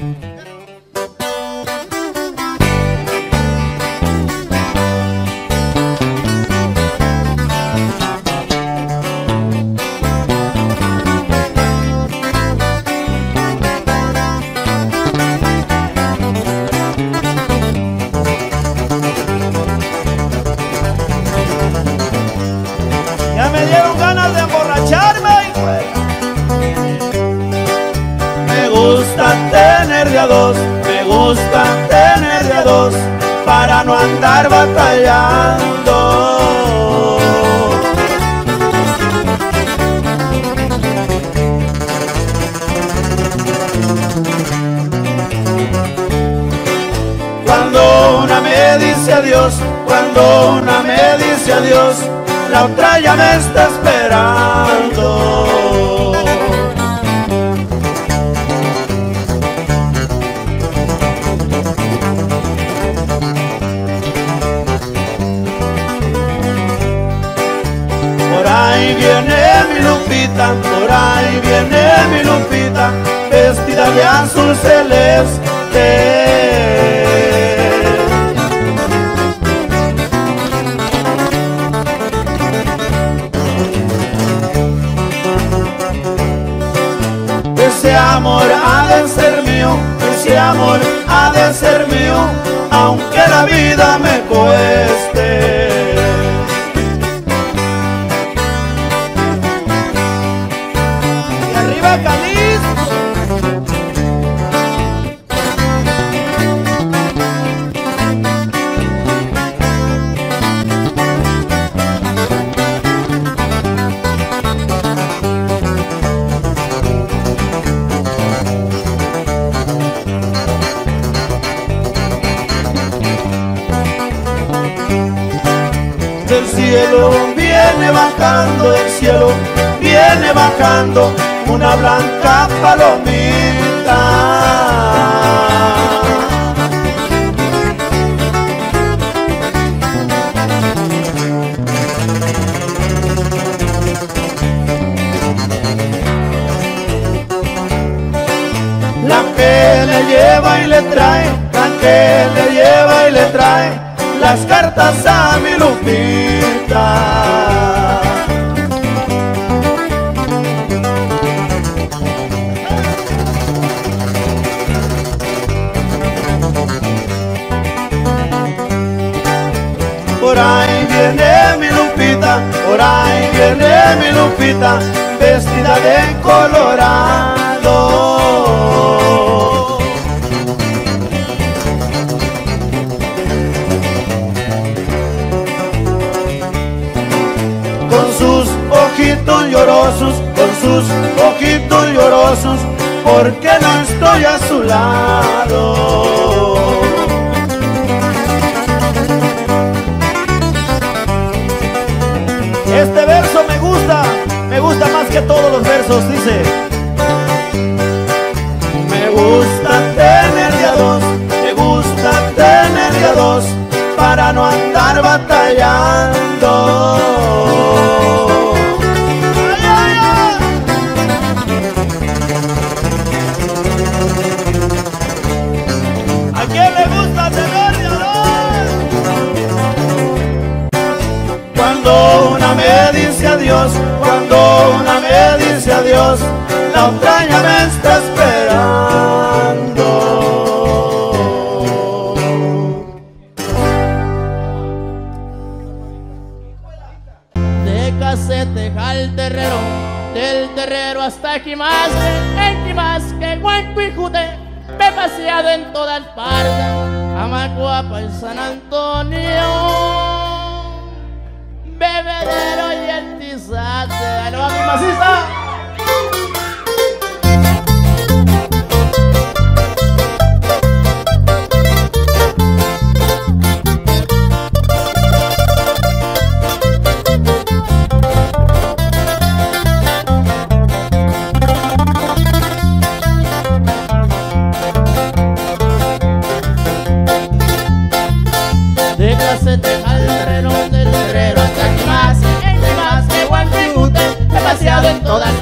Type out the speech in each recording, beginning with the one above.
Ya me dieron ganas de emborracharme. Me gusta tener de a dos, me gusta tener de a dos, para no andar batallando. Cuando una me dice adiós, cuando una me dice adiós, la otra ya me está esperando. Por ahí viene mi Lupita, por ahí viene mi Lupita, vestida de azul celeste. Ese amor ha de ser mío, ese amor ha de ser mío, aunque la vida me cueste. Y arriba Jalisco. Del cielo viene bajando, del cielo viene bajando una blanca palomita. La que le lleva y le trae, la que le lleva y le trae las cartas a mi Lupita. Por ahí viene mi Lupita, por ahí viene mi Lupita, vestida de colorado. Con sus ojitos llorosos, con sus ojitos llorosos, porque no estoy a su lado. Este verso me gusta más que todos los versos, dice: me gusta tener de a dos, me gusta tener de a dos, para no andar batallando. ¡Ay, ay, ay! ¿A quién le gusta tener de a dos? Cuando una me dice adiós, cuando una me dice adiós, la otra ya me está esperando. De Caseteja al Terrero, del Terrero hasta Quimasque, en Quimasque, Huanco y Jute, me he paseado en todas partes, Amacuapa y San Antonio, Bebedero y el Tizate. ¡Ahí va mi masista! De Caseteja al Terrero, del Terrero hasta Quimasque, en Quimasque, Huanco y Jute, he paseado en todas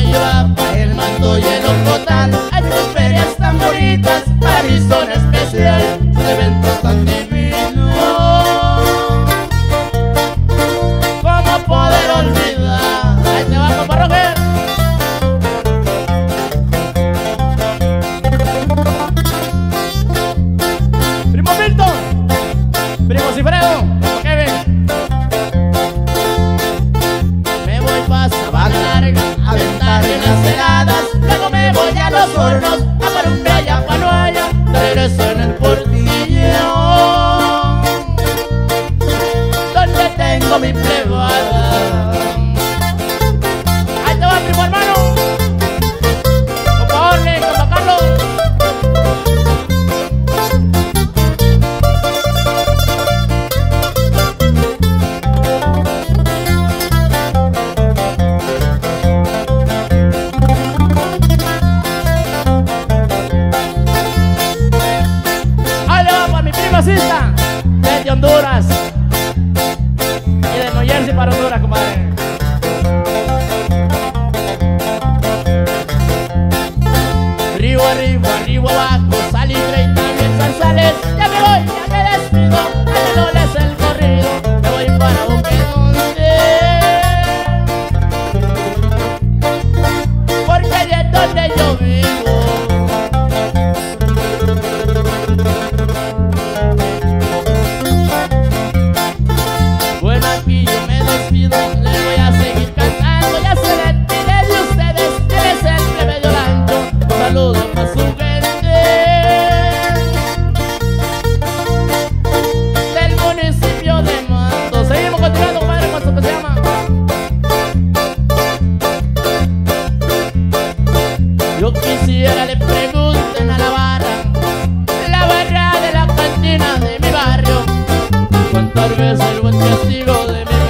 arriba, para el mando y el ocotán. Hay muchas ferias tan bonitas, para mí son especial, son eventos tan divinos. ¿Cómo poder olvidar? Ahí te va, compa Roger. Primo Milton, primo Cifredo, Kevin. Me voy pa' Sabana Larga a aventar en las heladas. Luego me voy a Los Hornos a Parumbia y a Panoaya. Regreso en el Portillo, donde tengo mi plebada. Ahí te va, primo hermano. Compa Orle, compa Carlos. Desde Honduras y de New Jersey para Honduras, compadre. Río arriba, arriba abajo, Salitre y también Zarzales. Ya me voy, ya me despido, dándoles el corrido. Me voy para Boquedonde, porque allí es donde yo vivo. Les voy a seguir cantando, ya se despide de ustedes. Él es el plebeyo Lancho, un saludo para su gente del municipio de Mando. Seguimos continuando, compadre, con esto que se llama. Yo quisiera le pregunten a la barra de la cantina de mi barrio, cuántas veces el buen testigo de mi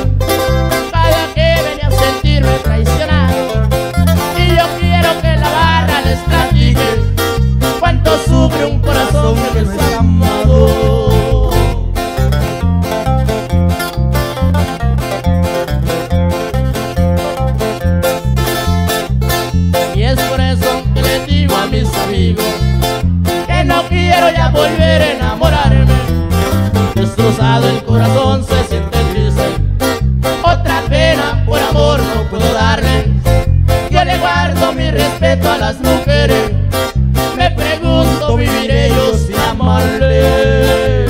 cuánto sufre un corazón que no es amado. Y es por eso que les digo a mis amigos que no quiero ya volver a enamorarme. Destrozado el corazón se siente triste, otra pena por amor no puedo darle. Yo le guardo mi respeto a las mujeres. Me pregunto, ¿viviré yo sin amarle?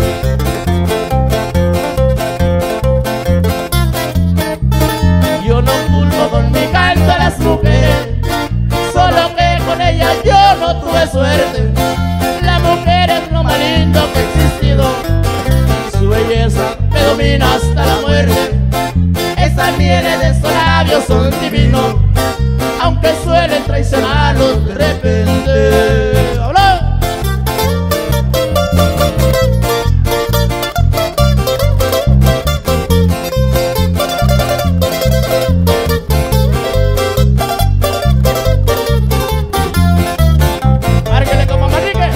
Yo no culpo con mi canto a las mujeres, solo que con ellas yo no tuve suerte. La mujer es lo más lindo que ha existido, su belleza me domina hasta la muerte. Esas mieles de sus labios son divinos, aunque suelen traicionarlos de repente. ¡Habla! Márquele como Manrique.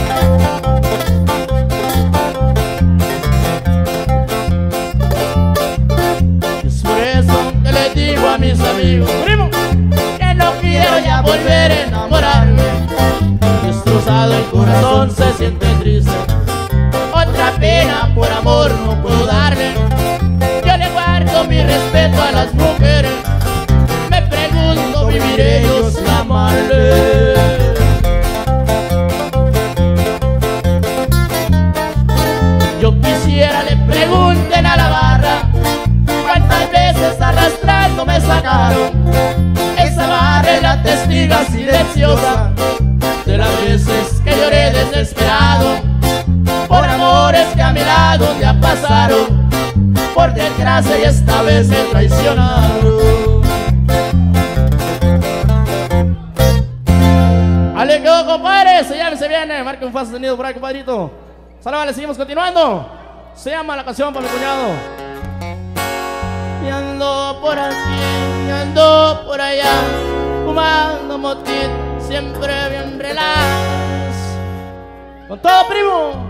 Es por eso que le digo a mis amigos, primo, que no quiero ya volver a enamorarme. Destrozado el corazón se siente triste, otra pena por amor no puedo darle. Yo le guardo mi respeto a las mujeres. Me pregunto, ¿viviré yo sin amarle? Yo quisiera le pregunten a la barra cuántas veces arrastrando me sacaron. Esa barra es la testiga silenciosa de las veces que lloré desesperado por amores que a mi lado ya pasaron. Por desgracia y esta vez me traicionaron. Ale quedó, compadre, se viene, marca un fa sostenido por ahí, compadrito. Saludos, le seguimos continuando. Se llama la canción para mi cuñado. Y ando por aquí, y ando por allá, fumando motito, siempre bien relax. Con todo, primo.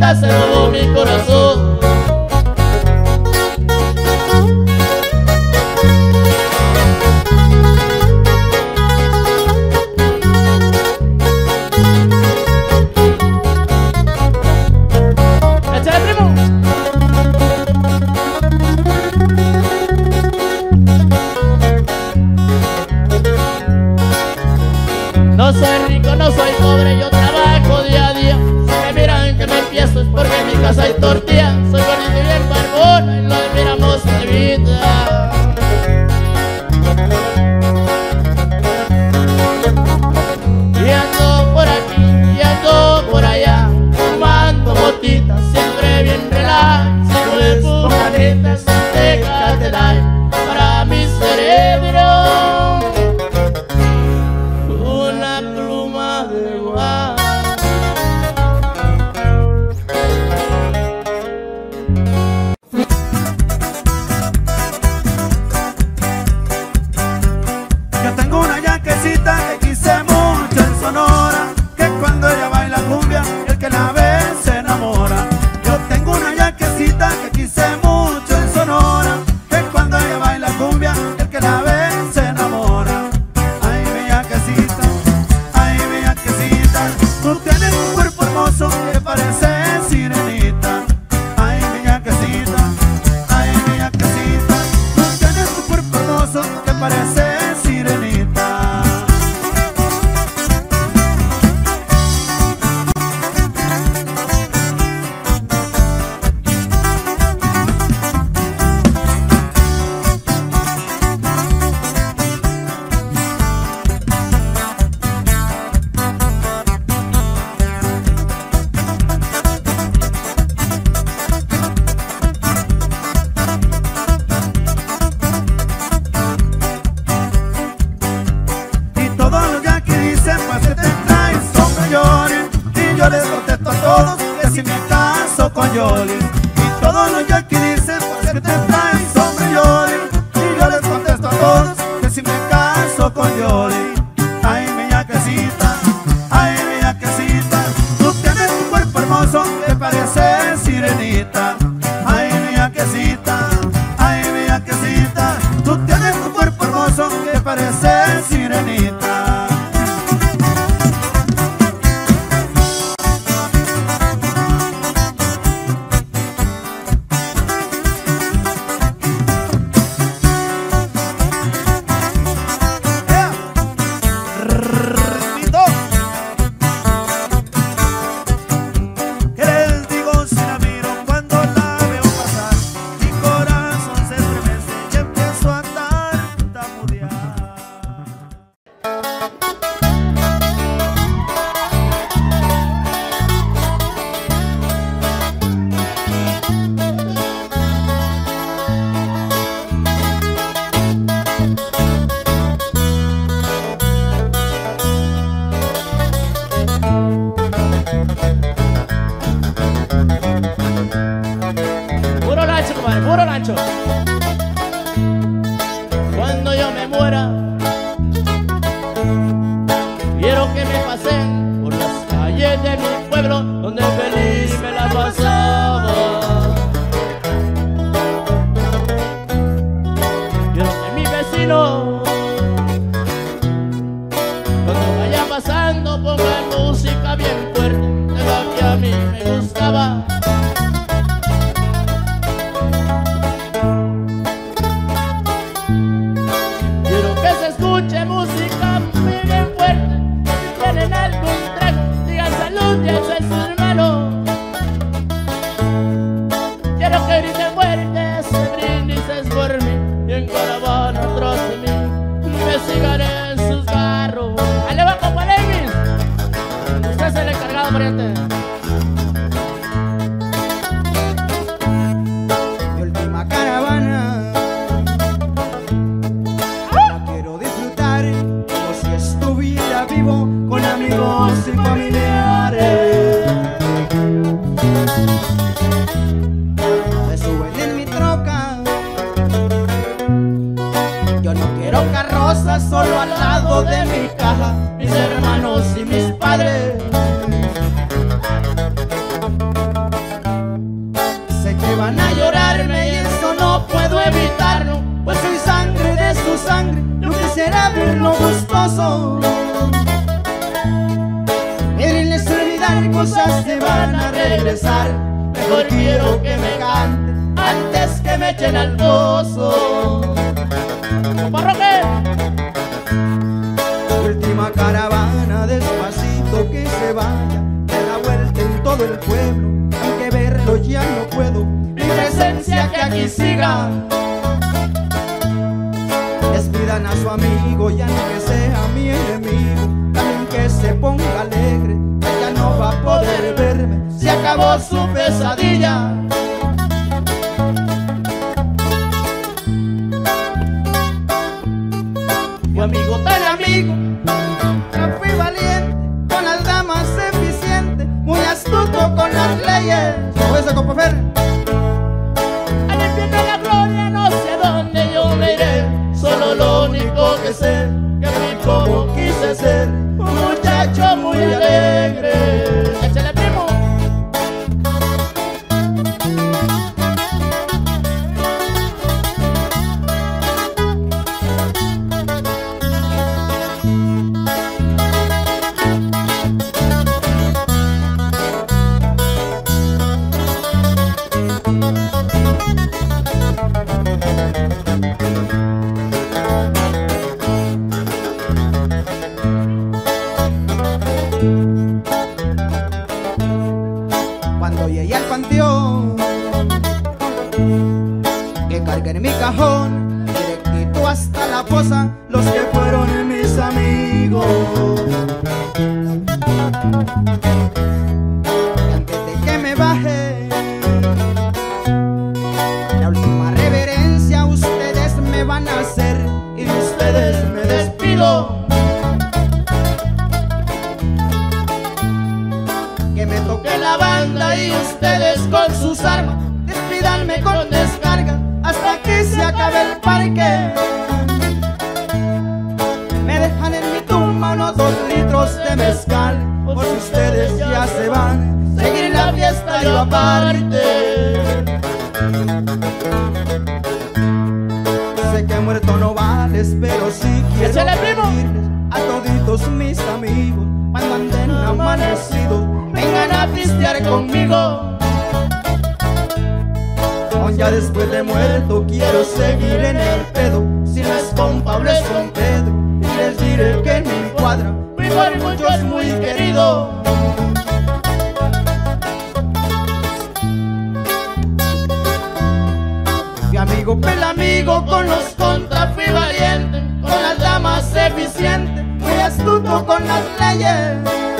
complace todo mi corazón. No soy rico, no soy pobre, yo trabajo día a día. Si me miran que me empiezo es porque en mi casa hay tortilla. Soy gordito y bien barbón y lo miramos de vida. Y ando por aquí y ando por allá, fumando motitas, siempre bien relax. Si no me fuman netas, déjate like para mi cerebro. Yo les contesto a todos que si me caso con Yoli. Y todos los yaquis dicen pues que te traes, hombre Yoli. Y yo les contesto a todos que si me caso con Yoli. Ay mi yaquecita, tú tienes un cuerpo hermoso que parece sirenita. Ay mi yaquecita, tú tienes un cuerpo hermoso que parece sirenita. Puro rancho. Cuando yo me muera, quiero que me pasen por las calles de mi pueblo, donde feliz me la pasaba. Quiero que mi vecino, cuando vaya pasando, ponga música bien fuerte de lo que a mí me gustaba. Música muy bien fuerte. Si tienen algún trago, digan salud y eso es su hermano. Quiero que griten fuerte ese brindis por mí, y en caravana atrás de mí me sigan en sus carros. ¡Ale va, compa Levis! Usted es el encargado, pariente. Mi última caravana vivo con amigos y familiares. Me suben en mi troca. Yo no quiero carroza, solo al lado de mi caja, mis hermanos y mis padres. lo gustoso. Quererles olvidar cosas que van a regresar. Mejor quiero que me canten antes que me echen al pozo. ¡Parroque! Última caravana, despacito que se vaya, de la vuelta en todo el pueblo. Aunque verlo ya no puedo, mi presencia que aquí siga. Despidan a su amigo, ya no que sea mi enemigo. También que se ponga alegre, ya no va a poder verme. Se acabó su pesadilla. Fui amigo tan amigo, no fui valiente, con las damas eficiente, muy astuto con las leyes. ¿Cómo es, compa Fer? al infierno de la gloria, no sé a dónde yo me iré. Solo lo único que sé, que fui como quise ser, un muchacho muy alegre. ¡Échale, primo! Cuando llegué al panteón, que cargué en mi cajón, directito hasta la fosa, los que fueron mis amigos. Y antes de que me baje, la última reverencia ustedes me van a hacer, y de ustedes me despido. Que me toque la banda y ustedes con sus armas despídanme con descarga hasta que se acabe el parque. Me dejan en mi tumba unos 2 litros de mezcal, por si ustedes ya se van, seguir la fiesta yo aparte. Sé que muerto no vales, pero sí quiero ¡Échale, primo! pedirles a toditos mis amigos, cuando anden amanecidos, vengan a pistear conmigo. Aún ya después de muerto quiero seguir en el pedo, si no es con Pablo es con Pedro, y les diré que mi cuadra mi por mucho es muy querido. Fui amigo pel amigo, con los contras fui valiente, con las damas eficiente, muy astuto con las leyes.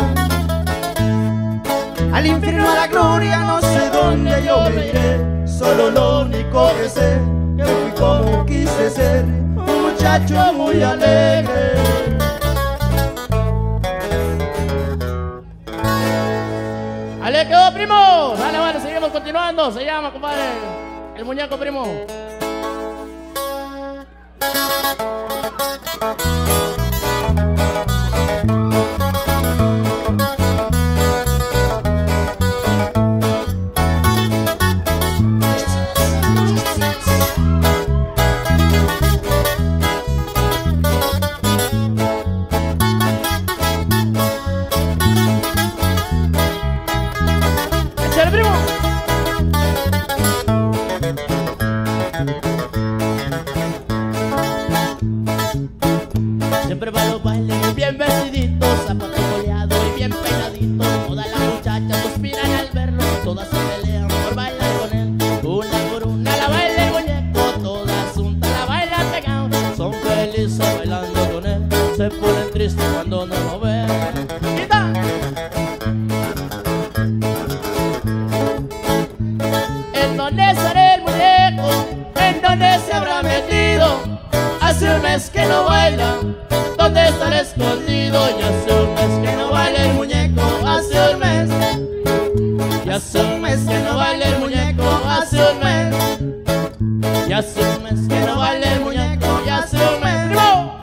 Al infierno, a la gloria, no sé dónde yo me iré. Solo lo único que sé, que fui como quise ser, un muchacho muy alegre. ¡Ale, quedó, primo! Dale, vale, seguimos continuando. Se llama, compadre, el muñeco, primo. ¡Échale, primo! Siempre va a los bailes bien vestiditos, zapato boleado y bien peinadito. Todas las muchachas suspiran al verlo, todas se pelean por bailar con él. Una por una la baila el muñeco, todas juntas la bailan pegado. Son felices bailando con él, se ponen tristes cuando no lo ven. ¡Quita! ¿En dónde estará el muñeco? ¿En dónde se habrá metido? Hace un mes que no baila, ¿dónde estará escondido? Ya hace un mes que no baila el muñeco, hace un mes. Ya hace un mes que no baila el muñeco, hace un mes. Ya hace un mes que no baila el muñeco, ya hace un mes. ¡Primo!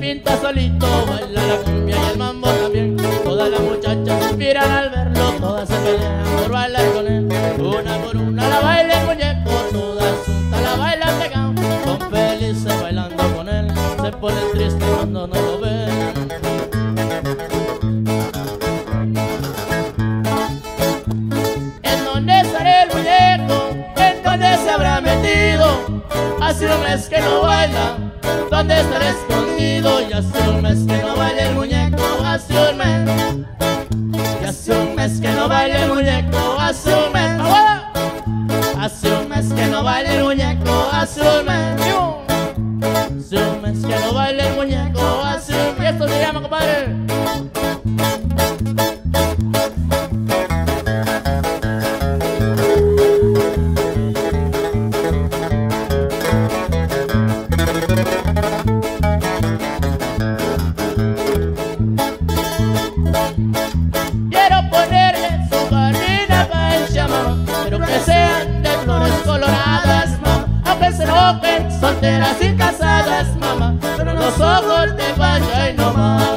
pinta solito, baila la cumbia y el mambo también. Todas las muchachas se inspiran al verlo, todas se pelean por bailar con él. Una por una la baila el muñeco, todas juntas la bailan pegado. Son felices bailando con él, se ponen tristes cuando no lo ven. ¿En dónde estará el muñeco? ¿En dónde se habrá metido? Hace un mes que no baila, ¿dónde estará escondido? Y hace un mes que no baila el muñeco, hace un mes. Y hace un mes que no baila el muñeco, hace un mes. ¡Abuela! Hace un mes que no baila el muñeco, hace un mes. Hace un mes que no baila el muñeco, hace un mes. Y esto se llama, compadre. Quiero ponerle su carina pancha, mamá, pero que sean de flores coloradas, mamá. Aunque se enojen, solteras y casadas, mamá, pero los ojos de pancha y no más.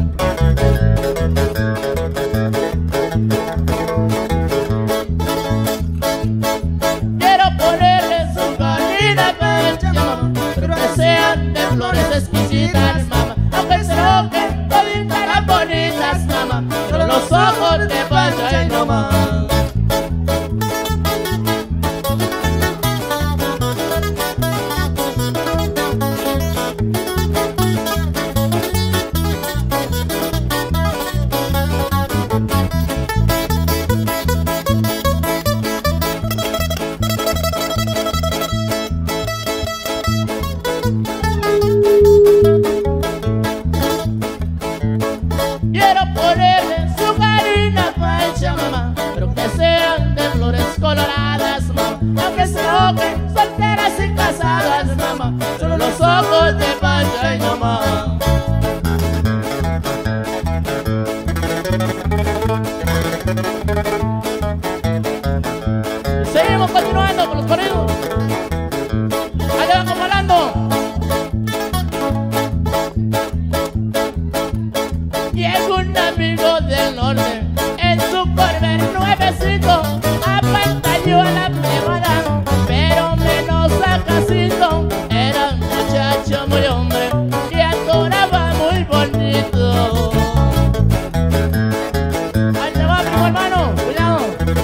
Quiero ponerle su carina pancha, mamá, pero que sean de flores exquisitas, mamá. Aunque se enojen, toditas las bonitas, mamá, pero los ojos de pancha y no más. Quiero ponerle su carina pancha, mamá, pero que sean de flores coloradas, mamá. Aunque se enojen, solteras y casadas, mamá, solo los ojos de pancha y no más. Seguimos continuando con los corridos. Allá van comparando. Llegó un amigo del norte en su Corvette nuevecito, apantalló a la plebada, pero menos a Casito. Era un muchacho muy hombre y adoraba muy bonito. Ahí te va, primo hermano, cuidado.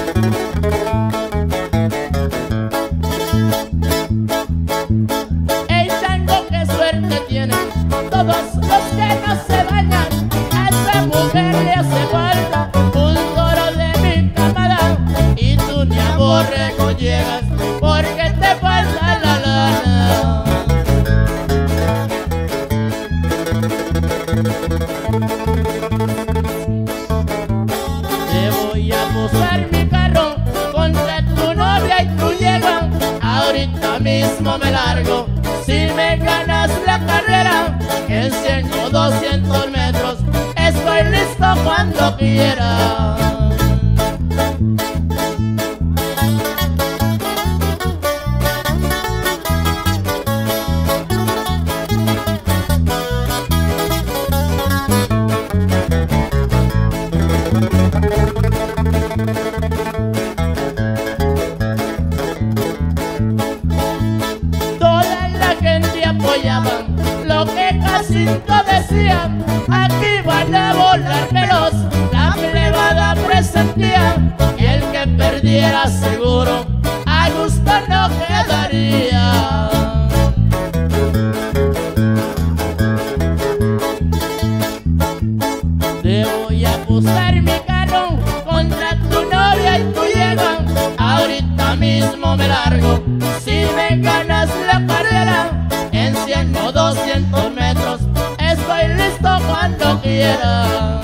El chango, qué suerte tiene, todos los que no se bañan. Mujer le hace falta un toro de mi camada, y tú ni a borrego llegas porque te falta la lana. Te voy a posar mi carro contra tu novia y tu yegua, ahorita mismo me largo si me ganas la carrera. En 100 o 200 metros estoy listo cuando quiera. Toda la gente apoyaba lo que Jacinto decía. Aquí van a volar pelos, la plebada presentía, y el que perdiera seguro a gusto no quedaría. Te voy a posar mi carro contra tu novia y tu yegua, ahorita mismo me largo si me ganas la carrera. En 100 o 200 metros estoy listo cuando quiera.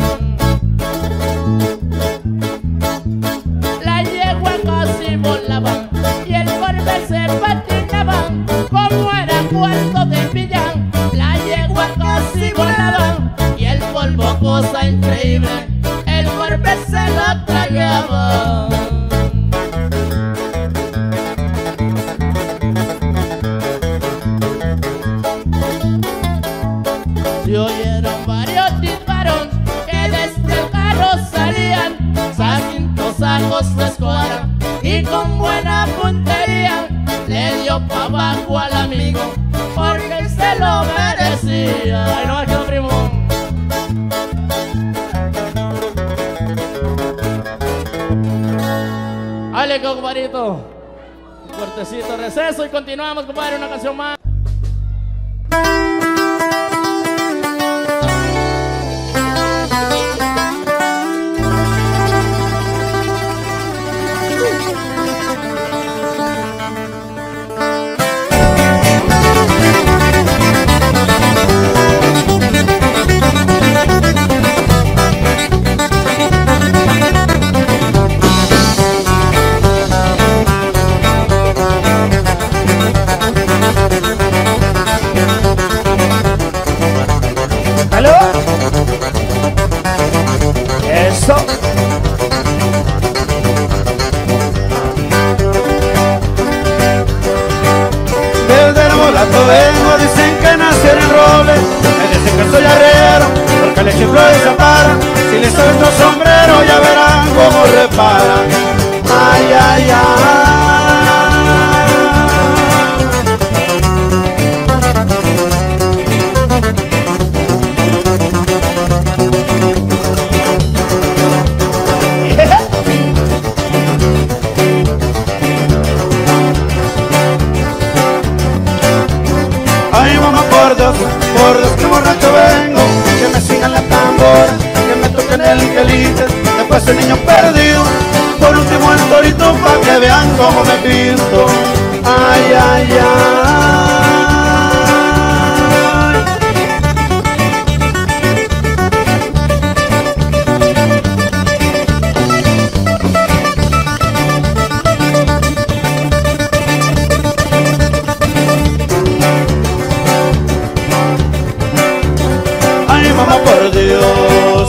La yegua casi volaba y el Corvette se patinaba, como era cuarto de villa. La yegua casi volaba y el polvo, cosa increíble, el Corvette se lo tragaba. oyeron varios disparos que desde el carro salían. Jacinto sacó su escuadra y con buena puntería le dio pa' abajo al amigo porque él se lo merecía. Ay, no me quedo, primo. Dale, compadrito. Fuertecito receso y continuamos, compadre, una canción más. Eso. Desde el mulato vengo, dicen que nací en el roble. Me dicen que soy arriero, porque le chiflo y se para. Si les suelto sombrero ya verán cómo reparan. Ay, ay, ay. Por Dios que borracho vengo, que me sigan la tambora, que me toquen el quelite, después el niño perdido, por último el torito pa' que vean cómo me pinto. Ay, ay, ay. Mamá, por Dios.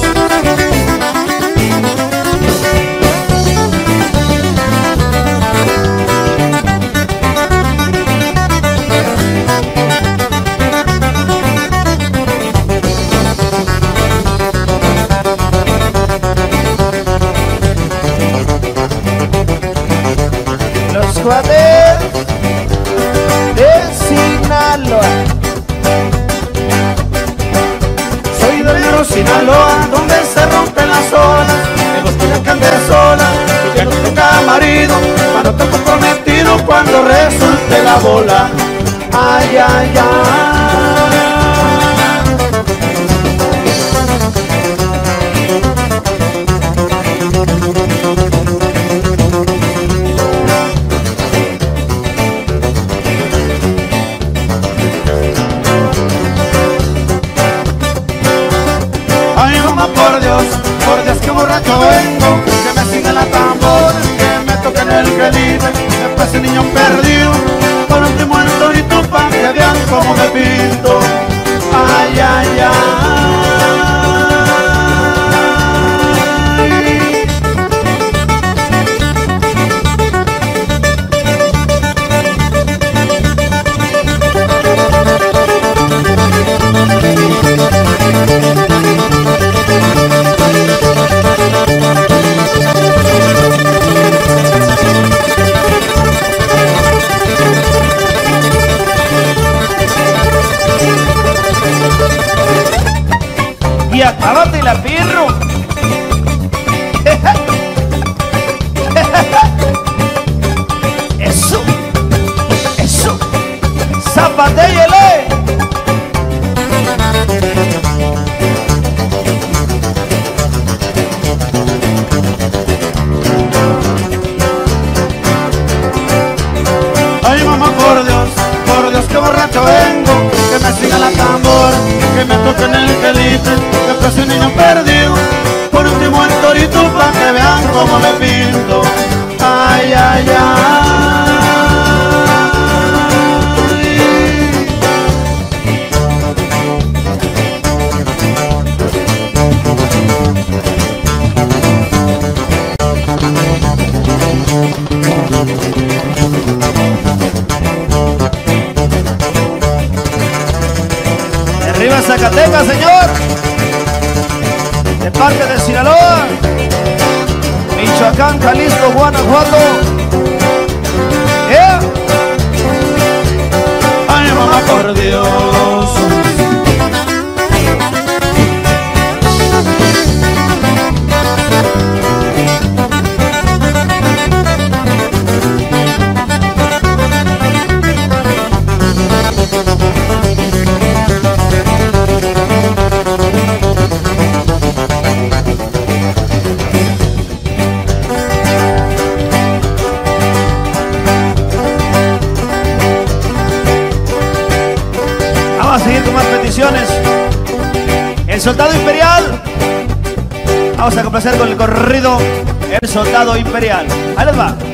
Los cuates de Sinaloa. Sinaloa, donde se rompen las olas, me gusta que ande sola y que no tenga marido, para no estar comprometido cuando resulte la bola. Ay, ay, ay. Por Dios que borracho vengo, que me siga la tambora, que me toquen el quelite, después el niño perdido, por último el torito pa' que vean cómo me pinto. Ay, ay, ay. Y acábate la perro. Eso, eso, zapatéyele. Ay, mamá, por Dios que borracho vengo, que me siga la tambora, que me toquen el quelite, después un niño perdido, por último el torito pa' que vean cómo me pinto. Ay, ay, ay. Arriba Zacatecas, señor. Ecuador, de parte de Sinaloa, Michoacán, Jalisco, Guanajuato. Yeah. Ay, mamá, por Dios. Vamos a seguir con más peticiones. El Soldado Imperial. Vamos a complacer con el corrido El Soldado Imperial. Ahí les va.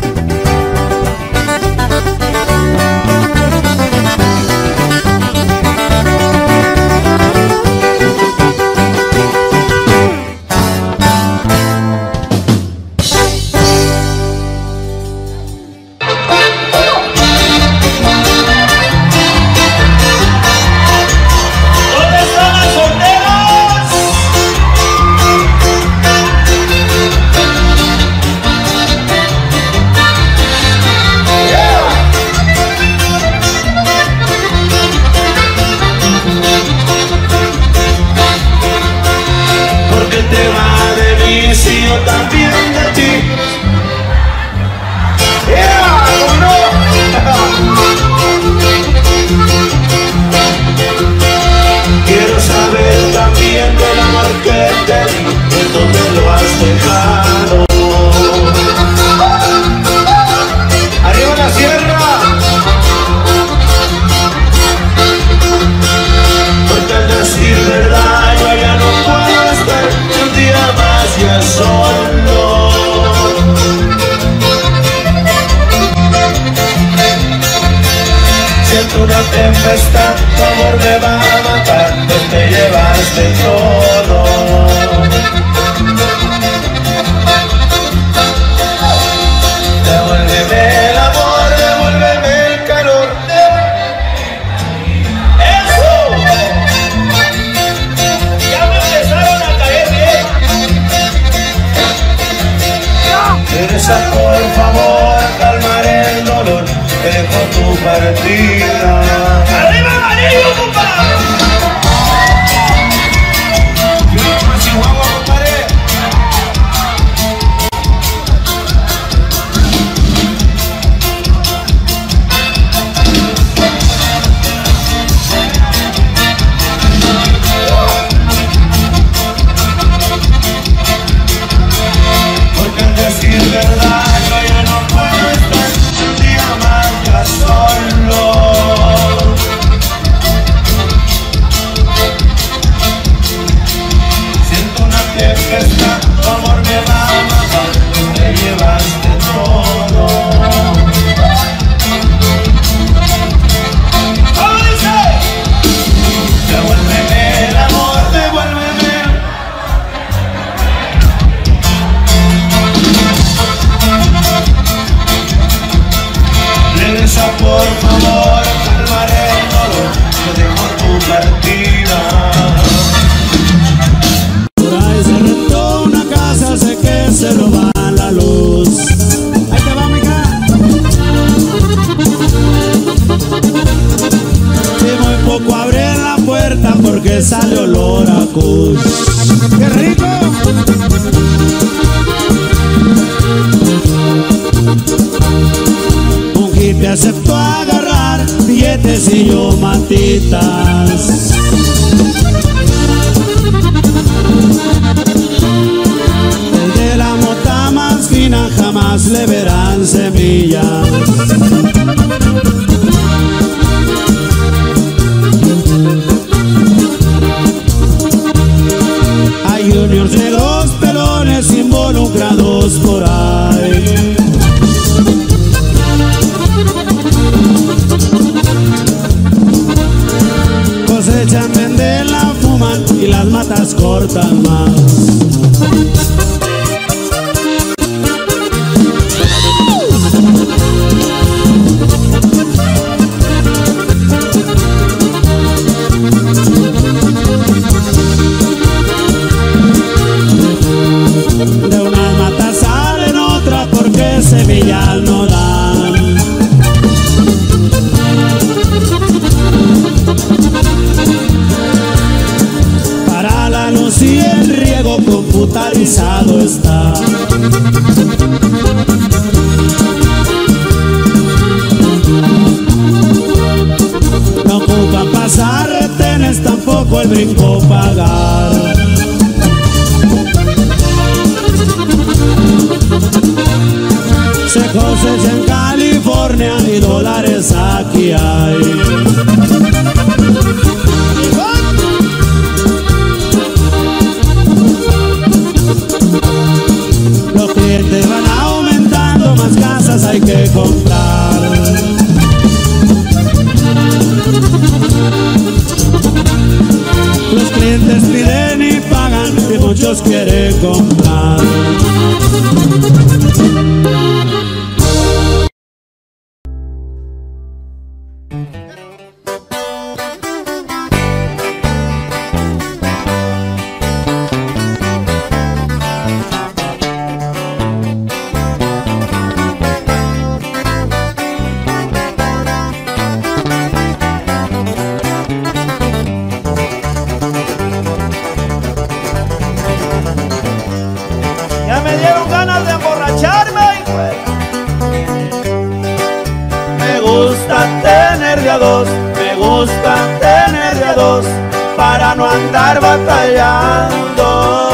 Una tempestad, tu amor me va a matar, pues te llevaste todo. Devuélveme el amor, devuélveme el calor. ¡Eso! Ya me empezaron a caer bien. Regresa por favor, calmar el dolor. Dejo tu partida. ¡Arriba el anillo, compadre! ¡Viva más Chihuahua, compadre! Porque al decir verdad yo ya no puedo estar un día más ya solo. Siento una tempestad, tu amor me va a matar, te llevaste todo. ¿Cómo dice? Devuélveme el amor, devuélveme. Regresa por favor, calmaré el dolor, te dejo tu partida. Por ahí se rentó una casa, sé que se roba la luz. Ahí te va, mija. Y muy poco abren la puerta porque sale olor a kush. ¡Qué rico! Un hippie aceptó agarrar billetes y yo matitas. Desde la mota más fina jamás le verán semillas. Hay juniors negros pelones involucrados por ahí. Cosechan, venden, la fuman y las matas cortan más. polarizado está. No ocupan pasar retenes, tampoco el brinco pagar. Se cosecha en California y dólares aquí hay. Los clientes van aumentando, más casas hay que comprar. Los clientes piden y pagan y muchos quieren comprar. Ya me dieron ganas de emborracharme, hijo. Me gusta tener de a dos, me gusta tener de a dos, para no andar batallando.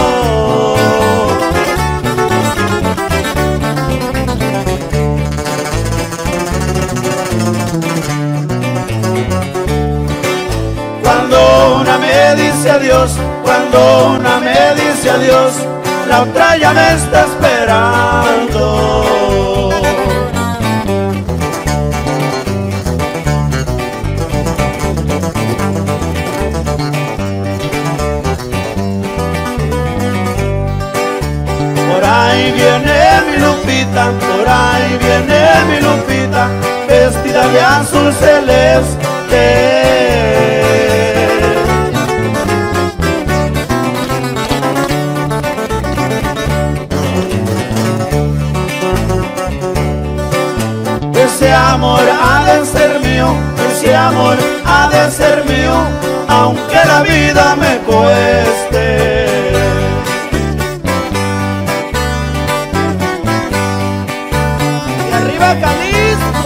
Cuando una me dice adiós, cuando una me dice adiós, la otra ya me está esperando. Por ahí viene mi Lupita, por ahí viene mi Lupita, vestida de azul celeste. Ese amor ha de ser mío, ese amor ha de ser mío, aunque la vida me cueste. Y arriba Jalisco.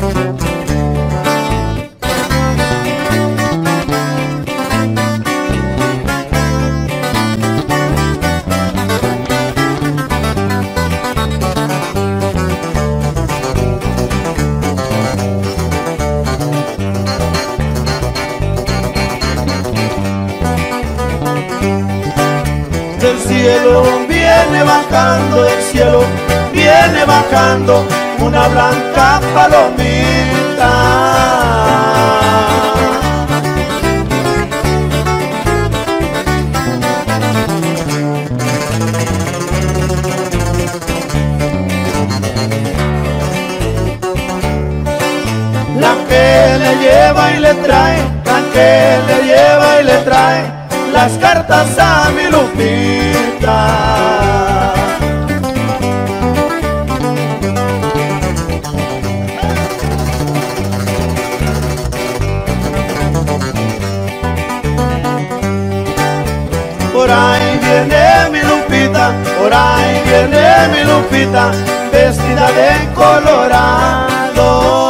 Del cielo viene bajando, del cielo viene bajando una blanca palomita. La que le lleva y le trae, la que le lleva y le trae las cartas a mi Lupita. Por ahí viene mi Lupita, por ahí viene mi Lupita, vestida de colorado.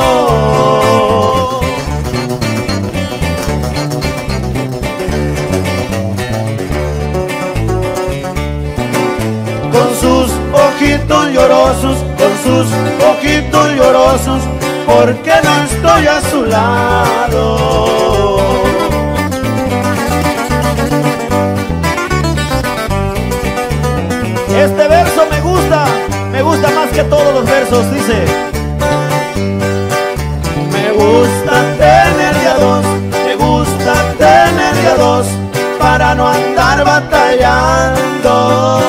Con sus ojitos llorosos, con sus ojitos llorosos, porque no estoy a su lado. Este verso me gusta más que todos los versos, dice. Me gusta tener de a dos, me gusta tener de a dos, para no andar batallando.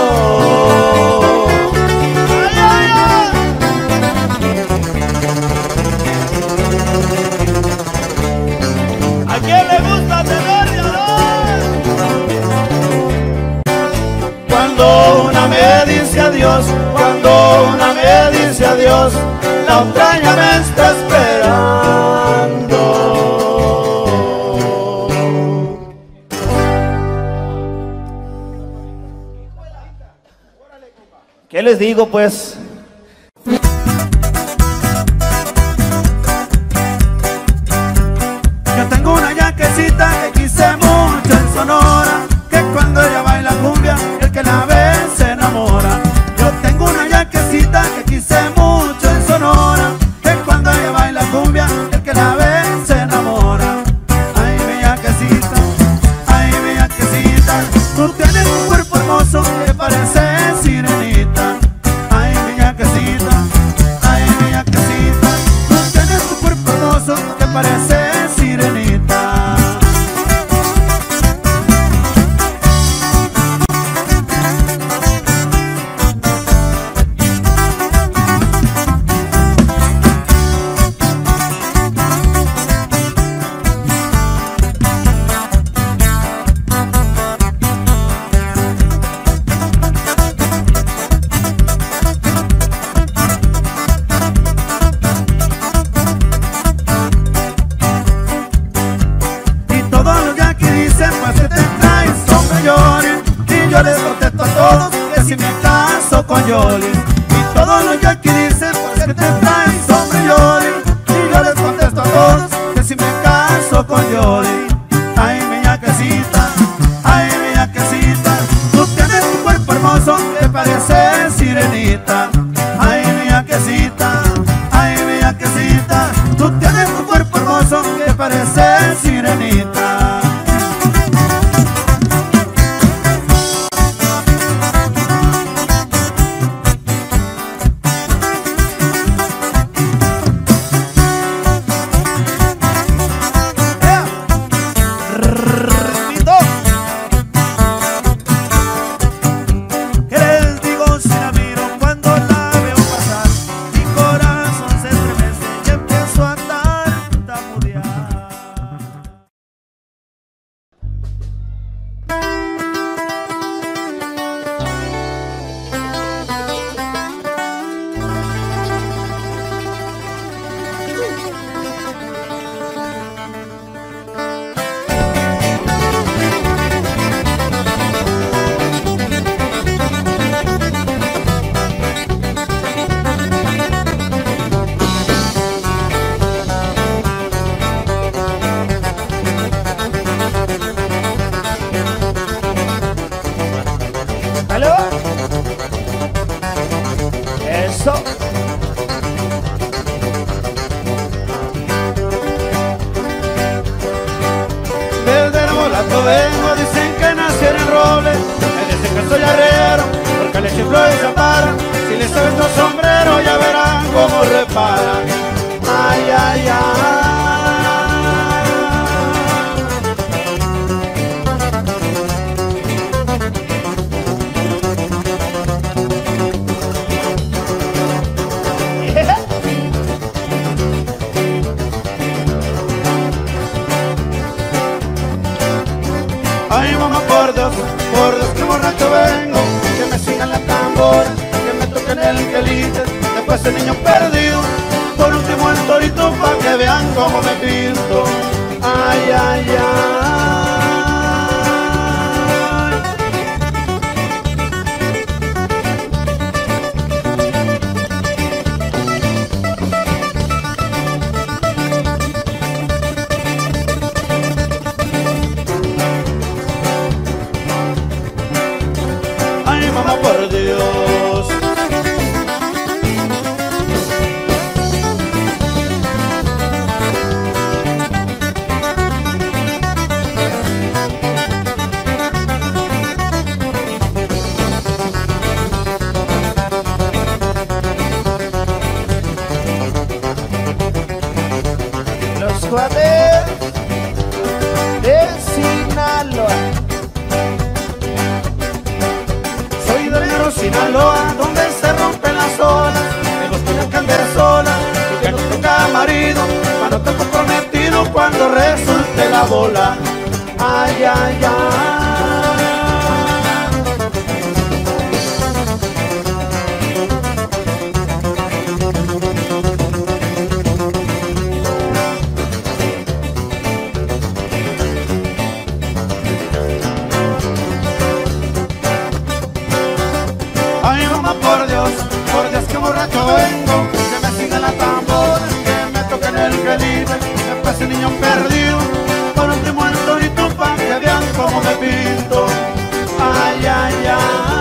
¡Ay, ay, ay! ¿A quién le gusta tener de a dos? Cuando una me dice adiós, cuando una me dice adiós, la otra ya me está esperando. ¿Qué les digo, pues? Yo tengo una yaquecita que quise mucho en Sonora, que cuando ella baila cumbia, el que la ve se enamora. Yo tengo una yaquecita que quise mucho en Sonora, que cuando ella baila cumbia, el que la ve se enamora. Ay, mi yaquecita, ay, mi yaquecita, tú tienes un cuerpo hermoso que parece sirenita. Ay, mi yaquecita, ay, mi yaquecita, tú tienes un cuerpo hermoso que parece sirenita. Yo les contesto a todos que si me caso con Yoli. Y todos los yaquis dicen pues que te traes, hombre Yoli. Y yo les contesto a todos que si me caso con Yoli. Ay, mi yaquecita, ay, mi yaquecita, tú tienes un cuerpo hermoso que parece sirenita. Ay, mi yaquecita, ay, mi yaquecita, tú tienes un cuerpo hermoso que parece sirenita. Eso. Desde el Molato vengo, dicen que nací en el roble. Me dicen que soy arriero, porque le chiflo y se para. Si les vendo sombrero, ya verán cómo reparan. Ay, ay, ay. Ay, mamá, por Dios, que borracho vengo, que me sigan la tambora, que me toquen el quelite, después el niño perdido, por último el torito, pa' que vean cómo me pinto. Ay, ay, ay. Mamá, por Dios. Los Juárez de Sinaloa. Sinaloa, donde se rompen las olas, me gusta cambiar sola, y que no tenga marido, para no estar comprometido cuando resulte la bola. Ay, ay, ay. Ay, mamá, por por Dios que borracho vengo, que me siga la tambora, que me toquen el quelite, que pase niño perdido, por un muerto y tupa, que vean cómo me pinto. Ay, ay, ay.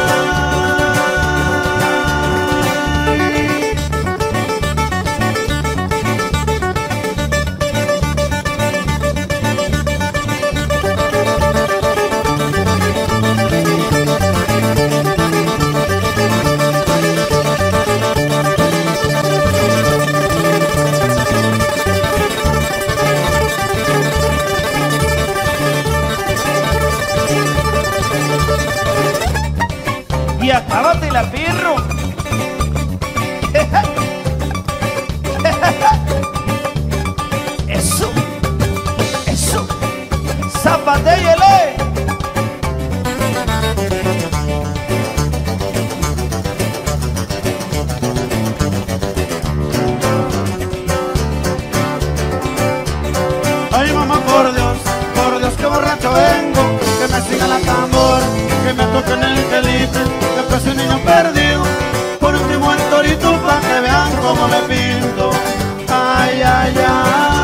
Y acábate la perro. Eso, eso, zapatéyele. Ay mamá, por Dios que borracho vengo, que me siga la tambor, que me toquen el quelite, que pase un niño perdido, por último el torito pa' que vean cómo me pinto. Ay, ay, ay.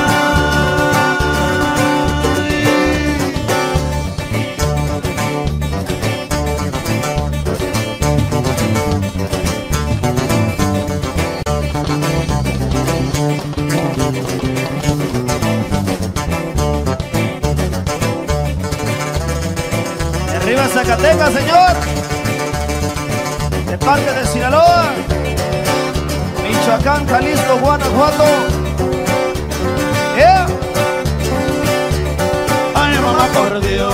Arriba Zacatecas, señor. De parte de Sinaloa, Michoacán, Jalisco, Guanajuato. Yeah. Ay mamá, por Dios.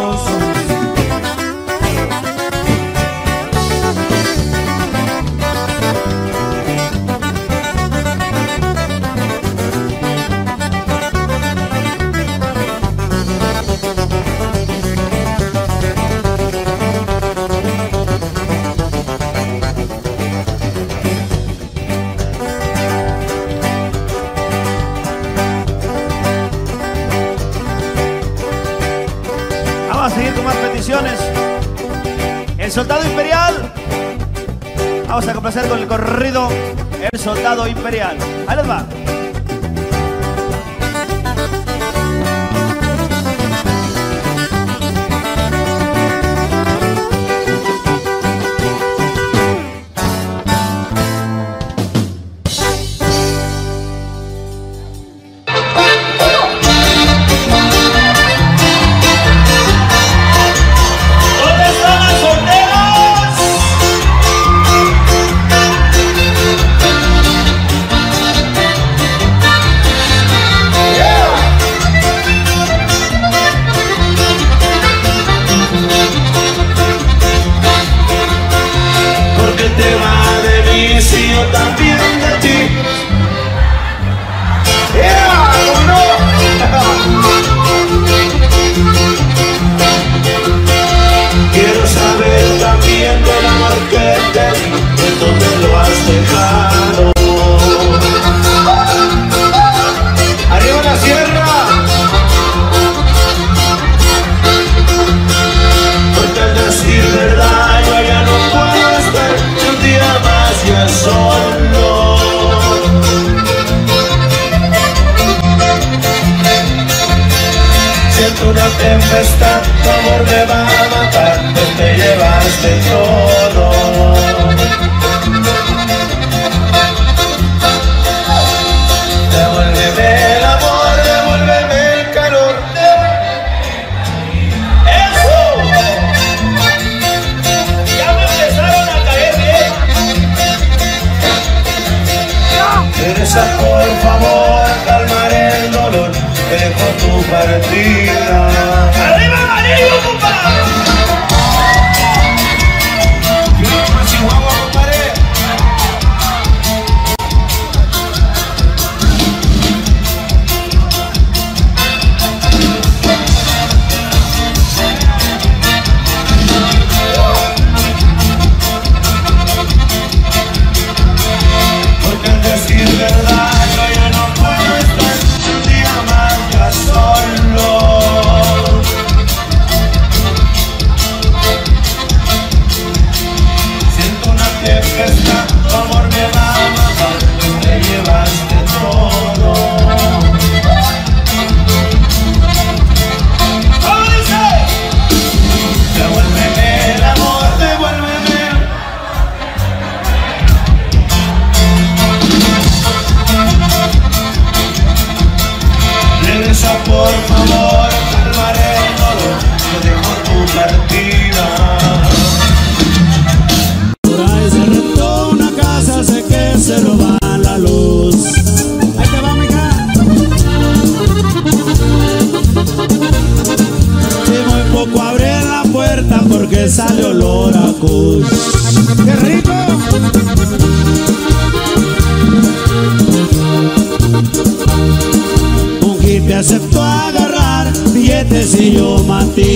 Vamos a seguir con más peticiones. El Soldado Imperial. Vamos a complacer con el corrido El Soldado Imperial. Ahí les va. Una tempestad, tu amor me va a matar, te llevaste todo. Devuélveme el amor, devuélveme el calor. ¡Eso! Ya me empezaron a caer bien. Regresa por favor, calmar el dolor, dejo tu partida. ¡Arriba, amarillo, compadre!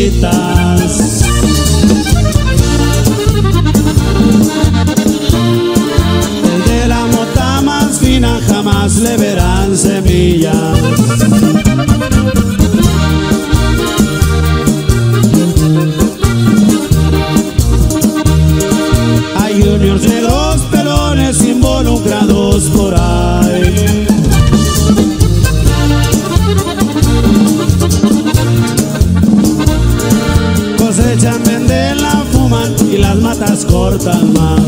bonitas. El de la mota más fina jamás le verán semillas. Hay juniors negros pelones involucrados por ahí. Cosechan, venden, la fuman y las matas cortan más.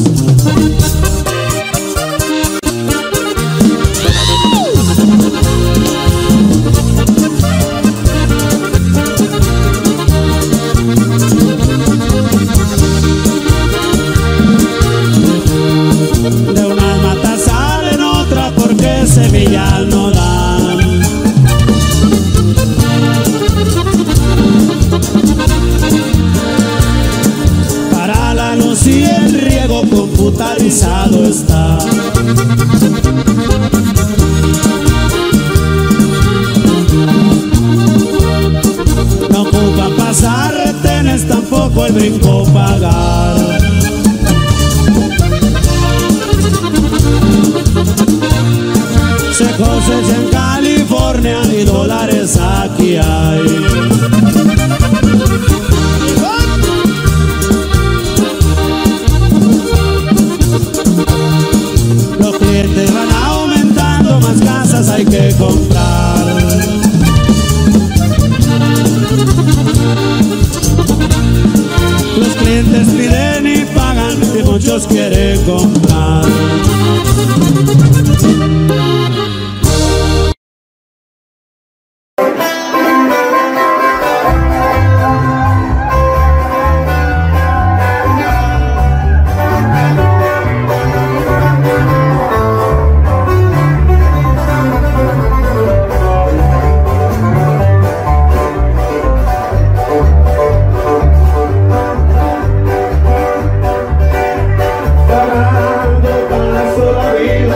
De unas matas salen otras porque semillas no dan. Para la luz y el riego computarizado está. No ocupan pasar retenes, tampoco el brinco pagar. Se cosecha en California y dólares aquí hay. Los clientes van aumentando, más casas hay que comprar. Los clientes piden y pagan y muchos quieren comprar. Parando paso la vida.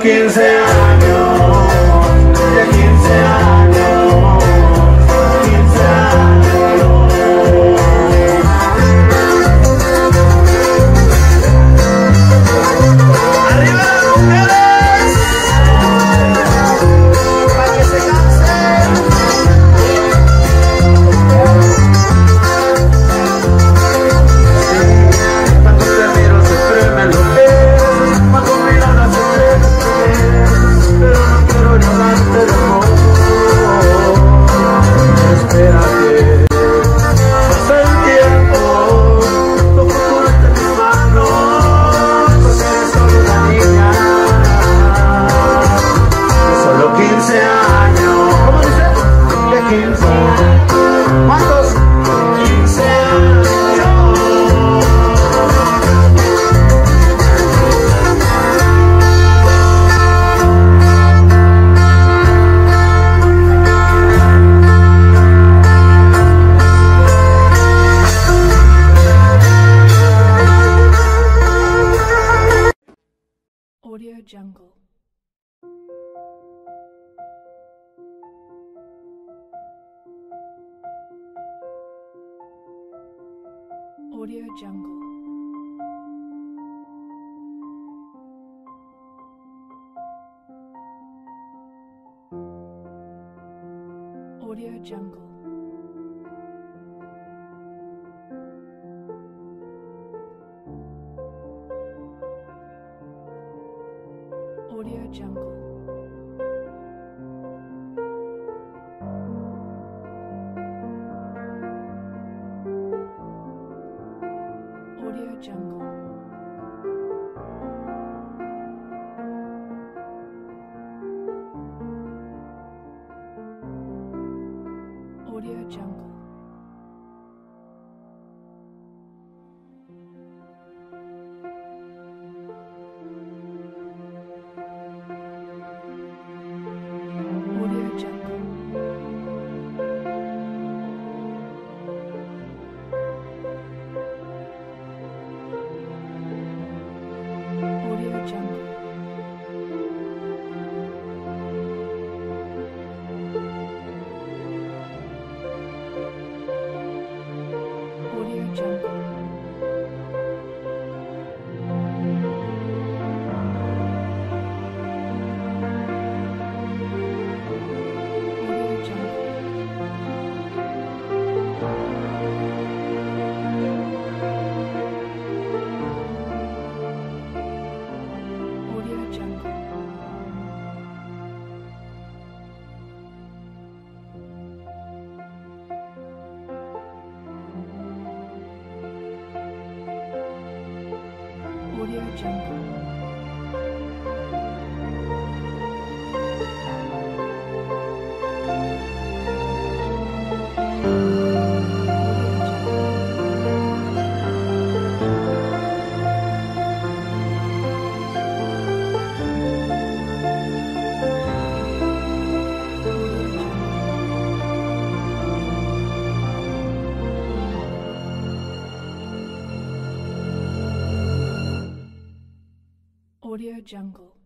15 años, de 15 años, 15 años. ¡Arriba las mujeres! Para que se cansen. Cuando te miro se frenan los besos, cuando miradas se frenan los besos, pero no quiero llamarte de amor. Espera que pase el tiempo, tu futuro está en mis manos, porque eres solo una niña, de solo 15 años. ¿Cómo dice? De 15 años. ¿Cuántos? 15 años. Audio Jungle. Audio Jungle. Audio Jungle. Audio Jungle. Audio Jungle. Audio Jungle. Audio Jungle. Audio Jungle. Audio Jungle. Audio Jungle. Audio Jungle. Audio Jungle. Audio Jungle.